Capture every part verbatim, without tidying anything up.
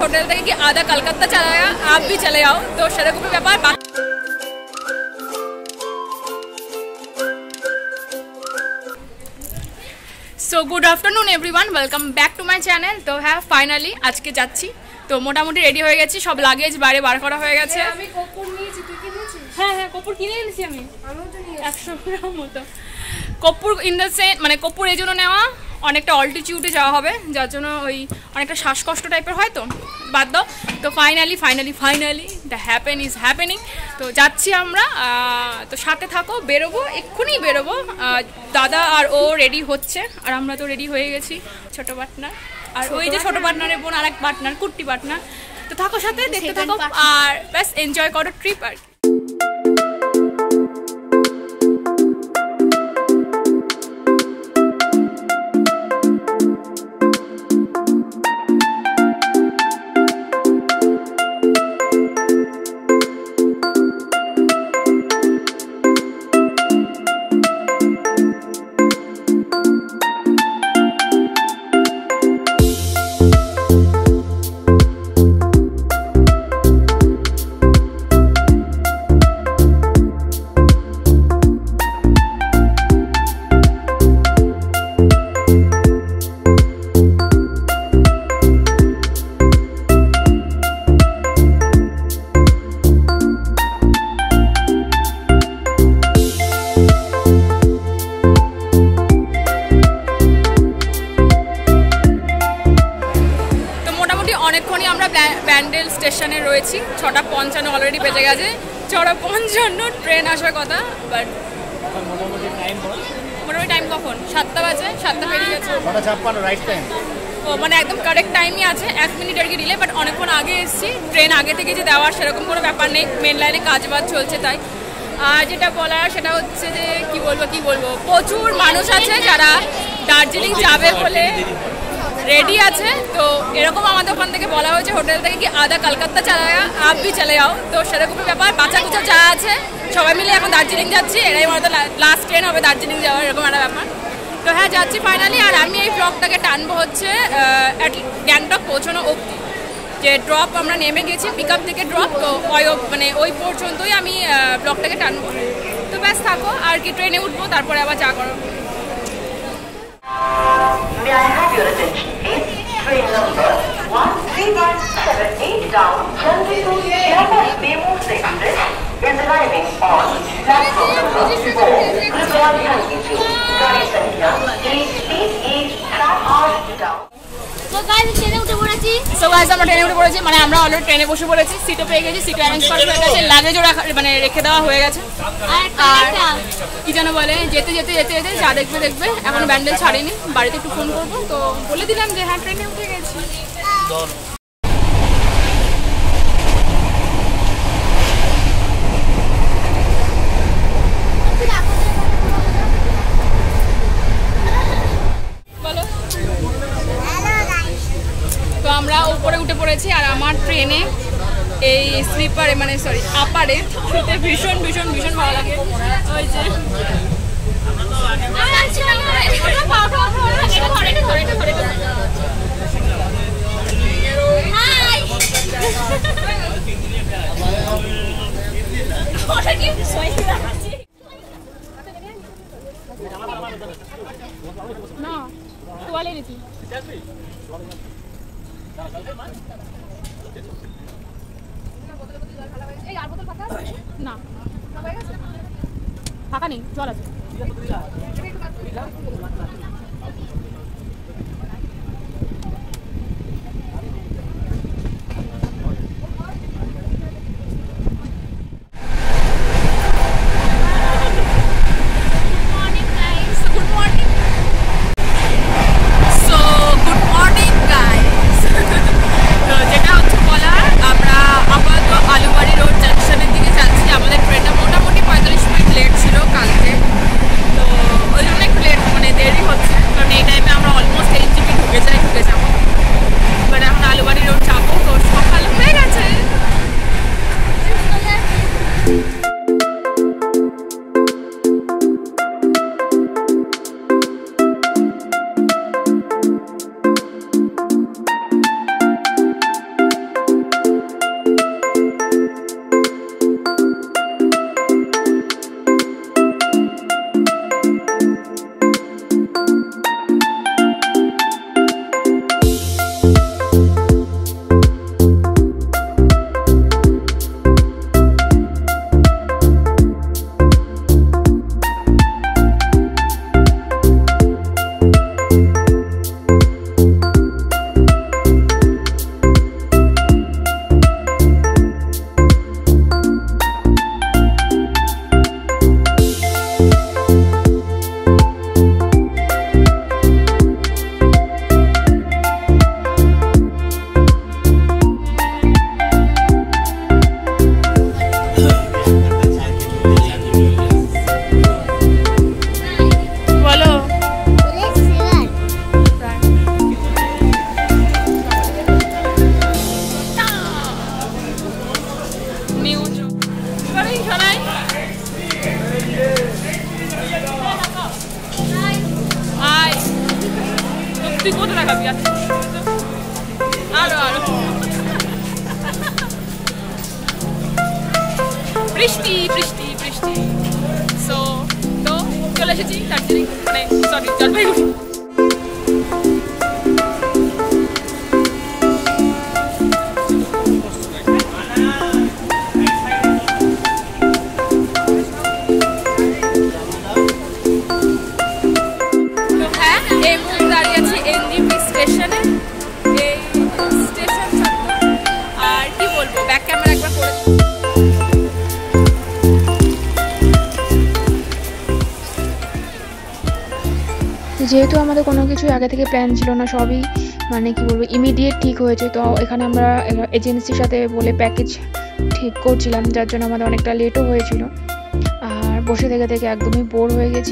Hotel থেকে कि आधा कलकत्ता चला गया, आप भी चले आओ। तो সেরকমই ব্যাপার। So good afternoon everyone, welcome back to my channel. तो হ্যাঁ ফাইনালি আজকে যাচ্ছি। তো মোটামুটি রেডি হয়ে গেছি, সব লাগেজ বাইরে বার করা হয়ে গেছে। আমি কপুর নিয়েছি, তুই কি নিয়েছিস? হ্যাঁ হ্যাঁ কপুর কিনে এনেছি আমি, আমিও তো নিয়েছি একশো গ্রাম মতো কপুর। ইন দ্য সেন্স মানে কপুর এই জন্য নেওয়া, অনেকটা অল্টিটিউডে যাওয়া হবে, যার জন্য ওই অনেকটা শ্বাসকষ্ট টাইপের হয়, তো বাদ দাও। তো finally finally finally the happen is happening. তো যাচ্ছি আমরা, তো সাথে থাকো, বেরোবো, এক্ষুনি বেরোবো। দাদা আর ও রেডি হচ্ছে, আর আমরা তো রেডি হয়ে গেছি। ছোটো পার্টনার আর ওই যে ছোটো পার্টনারের বোন আর এক পার্টনার, কুট্টি পার্টনার। তো থাকো সাথে, দেখতে থাকো আর ব্যাস এনজয় করো ট্রিপ আর কি। অনেকক্ষণই আমরা ব্যান্ডেল স্টেশনে রয়েছি, ছটা পঞ্চান্ন অলরেডি বেজে গেছে। ছটা পঞ্চান্ন ট্রেন আসার কথা, বাট মোটামুটি টাইম মোটামুটি টাইম কখন? সাতটা বাজে, সাতটা বেরিয়ে গেছে। ও মানে একদম কারেক্ট টাইমই আছে, এক মিনিট আর কি ডিলে, বাট অনেকক্ষণ আগে এসেছি। ট্রেন আগে থেকে যে দেওয়ার সেরকম কোনো ব্যাপার নেই, মেন লাইনে কাজ বাজ চলছে তাই। আর যেটা বলার সেটা হচ্ছে যে কি বলবো কি বলবো প্রচুর মানুষ আছে যারা দার্জিলিং যাবে বলে রেডি আছে। তো এরকম আমাদের ওখান থেকে বলা হয়েছে হোটেল থেকে কি আধা কলকাতা চলা গেয়া, আপ ভি চলে যাও। তো সেরকমই ব্যাপার, বাচ্চা কুচা যা আছে সবাই মিলে এখন দার্জিলিং যাচ্ছি। এরাই আমাদের লাস্ট ট্রেন হবে দার্জিলিং যাওয়ার, এরকম একটা ব্যাপার। তো হ্যাঁ যাচ্ছি ফাইনালি। আর আমি এই ব্লগটাকে টানবো হচ্ছে গ্যাংটক পৌঁছানো অবধি, যে ড্রপ আমরা নেমে গেছি, পিক আপ থেকে ড্রপ, তো ওই মানে ওই পর্যন্তই আমি ব্লগটাকে টানবো। তো ব্যাস থাকো আর কি, ট্রেনে উঠবো, তারপরে আবার যা করো। May I have your attention, please? Train number one three one seven eight down, Chennai to Shyamas Memo Express is arriving on platform number four. Kripya ध्यान दीजिए, गाड़ी संख्या eight eight eight track out down. তো guys ট্রেনে উঠে পড়েছি। So guys আমরা ট্রেনে উঠে পড়েছি, মানে আমরা অলরেডি ট্রেনে বসে পড়েছি, সিটও পেয়ে গেছি, সিট অ্যারেঞ্জ করা হয়ে গেছে, লাগেজও রাখা মানে রেখে দেওয়া হয়ে গেছে। আর কি যেন বলে, যেতে যেতে যেতে যেতে যা দেখবে দেখবে। এখন ব্যান্ডেল ছাড়িনি, বাড়িতে একটু ফোন করবো, তো বলে দিলাম যে হ্যাঁ ট্রেনে উঠে গেছি। তো আমরা উপরে উঠে পড়েছি, আর আমার ট্রেনে এই স্লিপারে মানে সরি আপারে শুতে ভীষণ ভীষণ ভীষণ ভালো লাগে। ওই যে না তোয়ালে নিতি না ফাঁকা নেই, জল আছে। যেটা হচ্ছে বলার, আমরা আপাতত আলুবাড়ি রোড জাংশনের দিকে যাচ্ছি। আমাদের ট্রেনটা মোটামুটি পঁয়তাল্লিশ মিনিট লেট ছিল কালকে, তো ওই জন্য একটু লেট মানে দেরি হচ্ছে। তুই কত দেখাবি? আরো আরো বৃষ্টি বৃষ্টি বৃষ্টি। সো তো চলে এসেছি দার্জিলিং, মানে সরি জলপাইগুড়ি। যেহেতু আমাদের কোনো কিছু আগে থেকে প্ল্যান ছিল না, সবই মানে কি বলবো ইমিডিয়েট ঠিক হয়েছে। তো এখানে আমরা এজেন্সির সাথে বলে প্যাকেজ ঠিক করছিলাম, যার জন্য আমাদের অনেকটা লেটও হয়েছিল আর বসে থেকে থেকে একদমই বোর হয়ে গেছি।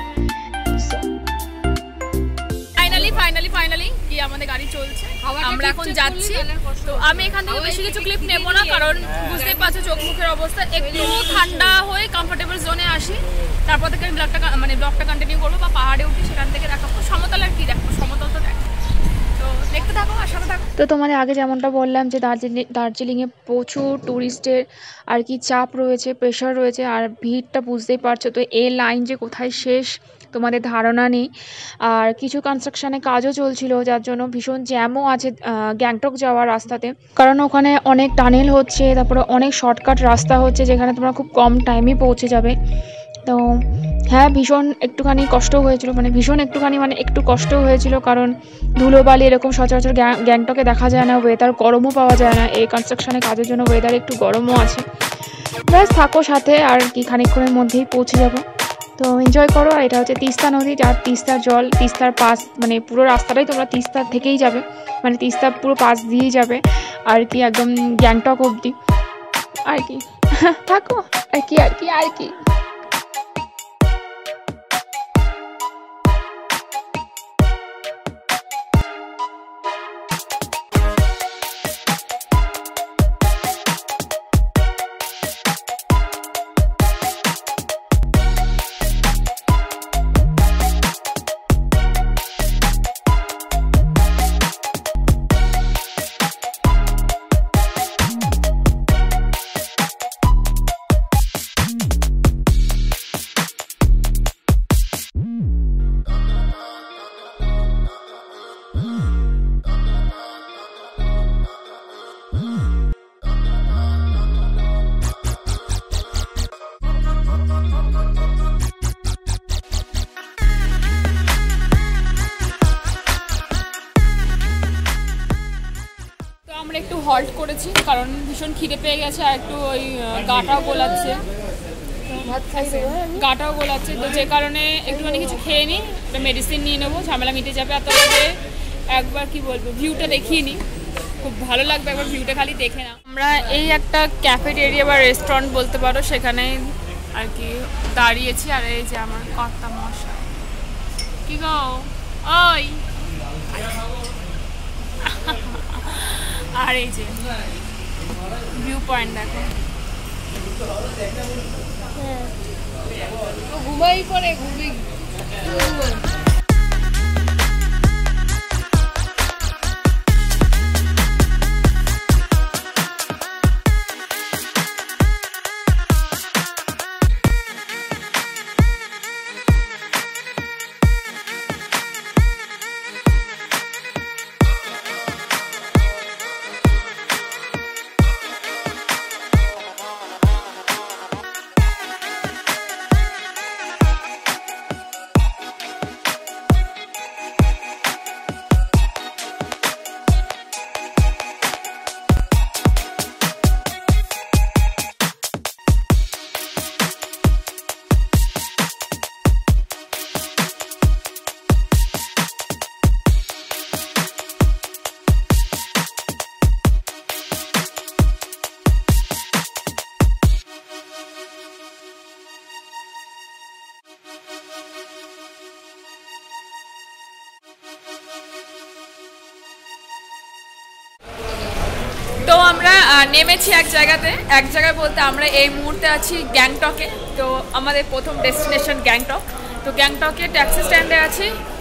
ফাইনালি ফাইনালি ফাইনালি কি আমাদের গাড়ি চলছে, আমরা এখন যাচ্ছি। তো আমি এখান থেকে বেশি কিছু ক্লিপ নেবো না, কারণ বুঝতেই পারছো চোখ মুখের অবস্থা। একটু ঠান্ডা হয়ে কমফোর্টেবল জোনে আসি, তারপর থেকে আমি ব্লগটা মানে ব্লগটা কন্টিনিউ করবো বা পাহাড়ে উঠি সেখান থেকে দেখাবো। সমতল আর কি দেখবো, সমতল তো দেখো। তো দেখতে থাকো আর সাথে থাকো। তো তোমাদের আগে যেমনটা বললাম যে দার্জিলিং দার্জিলিংয়ে প্রচুর ট্যুরিস্টের আর কি চাপ রয়েছে, প্রেশার রয়েছে, আর ভিড়টা বুঝতেই পারছো। তো এই লাইন যে কোথায় শেষ তোমাদের ধারণা নেই। আর কিছু কনস্ট্রাকশানে কাজও চলছিল, যার জন্য ভীষণ জ্যামও আছে গ্যাংটক যাওয়ার রাস্তাতে, কারণ ওখানে অনেক টানেল হচ্ছে, তারপরে অনেক শর্টকাট রাস্তা হচ্ছে যেখানে তোমরা খুব কম টাইমে পৌঁছে যাবে। তো হ্যাঁ, ভীষণ একটুখানি কষ্ট হয়েছিল, মানে ভীষণ একটুখানি মানে একটু কষ্ট হয়েছিল, কারণ ধুলোবালি এরকম সচরাচর গ্যাংটকে দেখা যায় না। ওয়েদার গরমও পাওয়া যায় না, এই কনস্ট্রাকশনের কাজের জন্য ওয়েদার একটু গরমও আছে। ব্যাস থাকো সাথে, আর কি খানিকক্ষণের মধ্যেই পৌঁছে যাবো। তো এনজয় করো। আর এটা হচ্ছে তিস্তা নদী, যার তিস্তার জল তিস্তার পাশ, মানে পুরো রাস্তাটাই তোমরা তিস্তার থেকেই যাবে, মানে তিস্তা পুরো পাশ দিয়েই যাবে আর কি একদম গ্যাংটক অবধি আর কি। থাকো আর কি আর কি আর কি একটু হল্ট করেছি কারণ ভীষণ খিদে পেয়ে গেছে, আর একটু ওই গাটাও গোলাচ্ছে গাটাও গোলাচ্ছে তো যে কারণে একটুখানি কিছু খেয়ে নিই, একটা মেডিসিন নিয়ে নেবো, ঝামেলা মিটে যাবে। আর তবে একবার কি বলবো ভিউটা দেখিয়ে নিই, খুব ভালো লাগবে একবার ভিউটা খালি দেখে না। আমরা এই একটা ক্যাফেটেরিয়া বা রেস্টুরেন্ট বলতে পারো, সেখানে আর কি দাঁড়িয়েছি। আর এই যে আমার কর্তা মশাই, কি গো ওই, আর এই যে ভিউ পয়েন্ট দেখো, ঘুমাই পরে ঘুমি। তো আমরা নেমেছি এক জায়গাতে, এক জায়গায় বলতে আমরা এই মুহূর্তে আছি গ্যাংটকে। তো আমাদের প্রথম ডেস্টিনেশন গ্যাংটক। তো গ্যাংটকে ট্যাক্সি স্ট্যান্ডে আছি,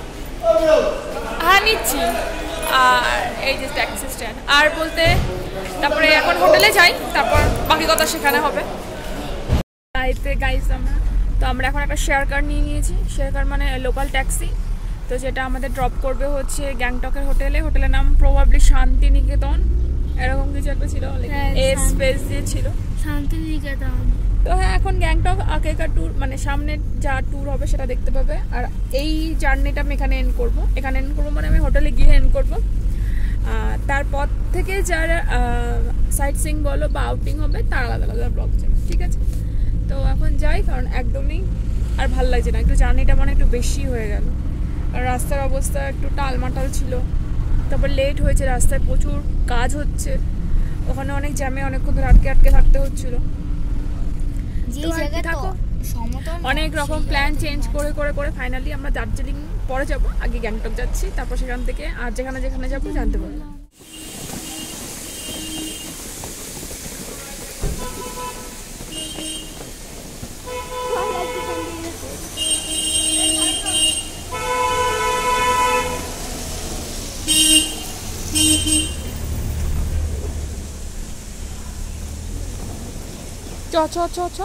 হ্যাঁ নিচ্ছি। আর এই যে ট্যাক্সি স্ট্যান্ড আর বলতে তারপরে এখন হোটেলে যাই, তারপর বাকি কথা সেখানে হবে। গাইতে গাইস আমরা তো আমরা এখন একটা শেয়ার কার নিয়ে নিয়েছি। শেয়ার কার মানে লোকাল ট্যাক্সি, তো যেটা আমাদের ড্রপ করবে হচ্ছে গ্যাংটকের হোটেলে। হোটেলের নাম প্রবাবলি শান্তিনিকেতন এরকম কিছু একটা ছিল, এ স্পেস দিয়ে ছিল শান্তিনিকেতন। তো হ্যাঁ এখন গ্যাংটক আগেকার ট্যুর মানে সামনে যা ট্যুর হবে সেটা দেখতে পাবে। আর এই জার্নিটা আমি এখানে এন্ড করবো, এখানে এন্ড করবো মানে আমি হোটেলে গিয়ে এন্ড করবো। তারপর থেকে যারা সাইট সিং বলো বা আউটিং হবে তার আলাদা আলাদা ব্লগ যাবে, ঠিক আছে? তো এখন যাই, কারণ একদমই আর ভাল লাগছে না, একটু জার্নিটা মানে একটু বেশি হয়ে গেল। আর রাস্তার অবস্থা একটু টালমাটাল ছিল, তারপর লেট হয়েছে, রাস্তায় প্রচুর কাজ হচ্ছে, ওখানে অনেক জ্যামে অনেকক্ষণ ধরে আটকে আটকে থাকতে হচ্ছিলো। অনেক রকম প্ল্যান চেঞ্জ করে করে করে ফাইনালি আমরা দার্জিলিং পরে যাব, আগে গ্যাংটক যাচ্ছি, তারপর সেখান থেকে আর যেখানে যেখানে যাবো জানতে পারবো। চ চ চ চ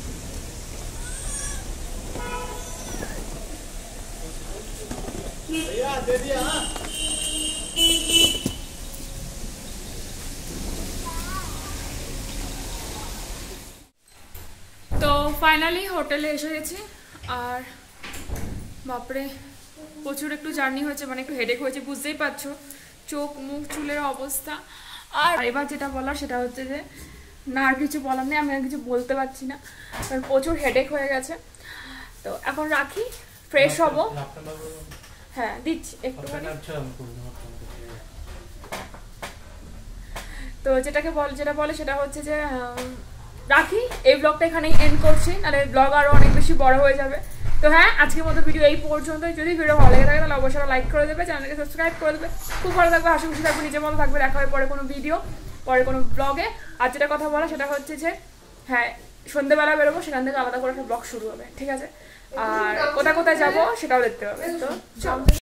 তো ফাইনালি হোটেলে এসে গেছি। আর বাপরে প্রচুর একটু জার্নি হয়েছে, মানে একটু হেডেক হয়েছে, বুঝতেই পারছো চোখ মুখ চুলের অবস্থা। আর এবার যেটা বলার সেটা হচ্ছে যে না আর কিছু বলার নেই, আমি আর কিছু বলতে পারছি না, কারণ প্রচুর হেডেক হয়ে গেছে। তো এখন রাখি, ফ্রেশ হব। হ্যাঁ দিচ্ছি একটুখানি। তো যেটাকে বল যেটা বলে সেটা হচ্ছে যে রাখি, এই ব্লগটা এখানেই এন্ড করছি, নাহলে ব্লগ আরও অনেক বেশি বড় হয়ে যাবে। তো হ্যাঁ আজকের মতো ভিডিও এই পর্যন্তই। যদি ভিডিও ভালো লেগে থাকে তাহলে অবশ্যই লাইক করে দেবে, চ্যানেলকে সাবস্ক্রাইব করে দেবে। খুব ভালো থাকবে, হাসি খুশি থাকবে, নিজের মতো থাকবে। দেখা হয় পরে কোনো ভিডিও, পরে কোনো ব্লগে। আর যেটা কথা বলা সেটা হচ্ছে যে হ্যাঁ সন্ধ্যেবেলা বেরোবো, সেখান থেকে আলাদা করে একটা ব্লগ শুরু হবে, ঠিক আছে? আর কোথায় কোথায় যাবো সেটাও দেখতে পাবে। তো চল।